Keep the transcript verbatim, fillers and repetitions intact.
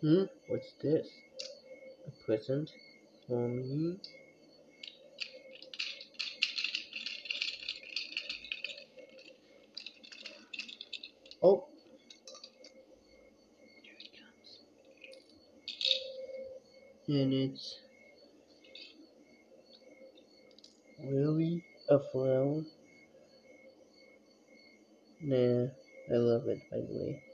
Hmm? What's this? A present for me? Oh! And it's really a flower? Nah, I love it, by the way.